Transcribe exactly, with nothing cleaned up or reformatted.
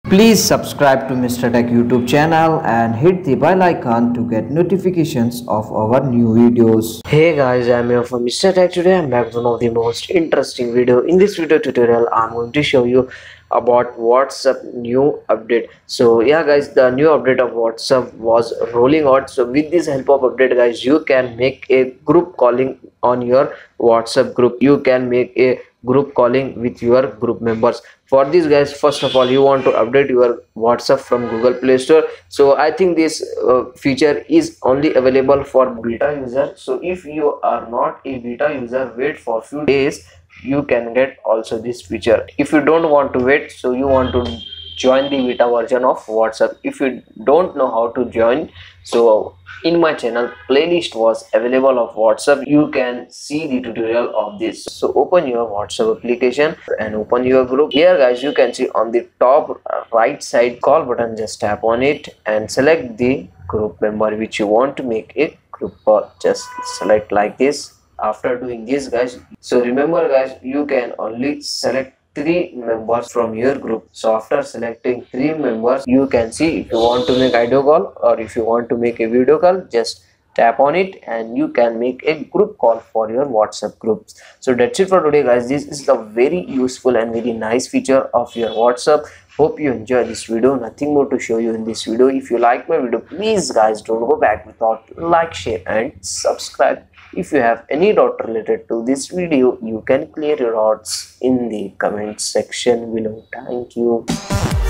Please subscribe to Mister Tech YouTube channel and hit the bell icon to get notifications of our new videos. Hey guys, I'm here from Mister Tech. Today I'm back with one of the most interesting video. In this video tutorial, I'm going to show you about WhatsApp new update. So yeah guys, the new update of WhatsApp was rolling out. So with this help of update guys, you can make a group calling on your WhatsApp group. You can make a group calling with your group members. For this guys, first of all you want to update your WhatsApp from Google Play Store. So I think this uh, feature is only available for beta user. So if you are not a beta user, wait for few days, you can get also this feature. If you don't want to wait, so you want to join the beta version of WhatsApp. If you don't know how to join, so in my channel playlist was available of WhatsApp. You can see the tutorial of this. So open your WhatsApp application and open your group. Here guys, you can see on the top right side call button, just tap on it and select the group member which you want to make a group call. Just select like this. After doing this guys, so remember guys, you can only select three members from your group. So after selecting three members, you can see if you want to make audio call or if you want to make a video call, just tap on it and you can make a group call for your WhatsApp groups. So that's it for today guys. This is the very useful and very nice feature of your WhatsApp. Hope you enjoy this video. Nothing more to show you in this video. If you like my video, please guys don't go back without like, share and subscribe. If you have any doubt related to this video, you can clear your doubts in the comment section below. Thank you.